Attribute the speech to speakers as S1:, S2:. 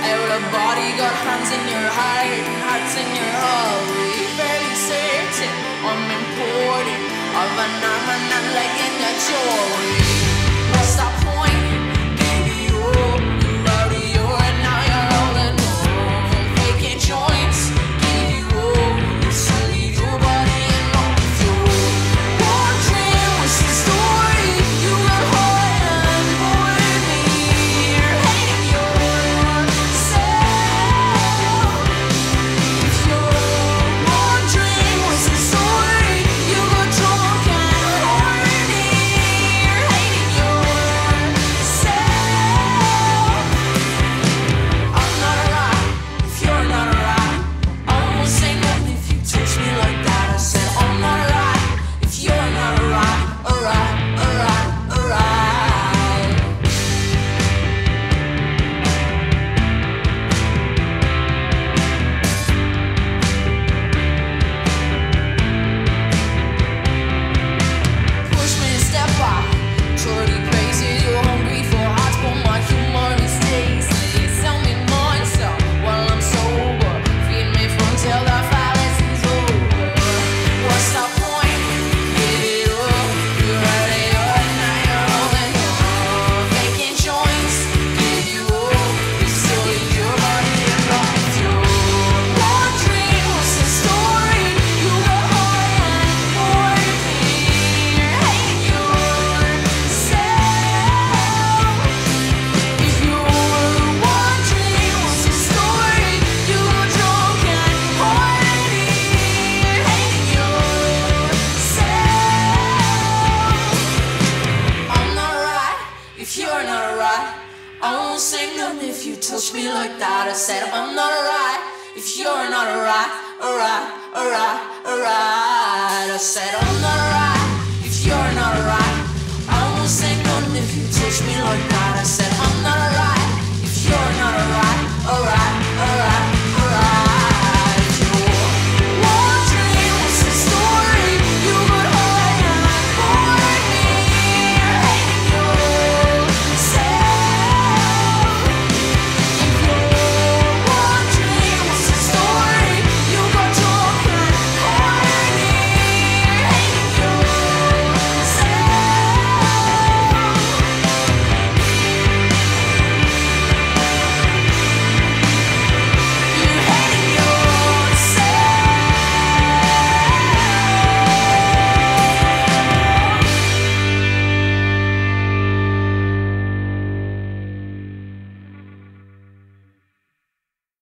S1: Everybody got hands in your heart and hearts in your heart. Fairly certain I'm important of an arm and a leg in your jewelry. What's the point? Give you up, you're out of your and now you're rolling home. Faking joints, give you up, you still leave your body in on the floor. One dream was the story, you got high and bored me. You're hating yourself. If your one dream was the story, you got drunk and horny. You're hating yourself. I'm not alright if you're not alright. I won't say nothing if you touch me like that. I said I'm not alright if you're not alright. Alright, alright, alright. Push me a step back, truly crazy. You're hungry for hearts, but my humor is tasty. Sell me myself while I'm sober. Feed me from till the fallacy's over. What's the point? Give it up. You're ready up, now you're rolling on. Faking joints, give you up. You still leave your body in the floor. One dream was the story. You got high and bored me. You're hating yourself. If your one dream was the story, you got drunk and horny. You're hating yourself. I'm not right if you're not alright. I won't say nothing if you touch me like that. I said I'm not alright if you're not alright. Alright, alright, alright. I said I'm not alright if you're not alright. I won't say nothing if you touch me like that. I said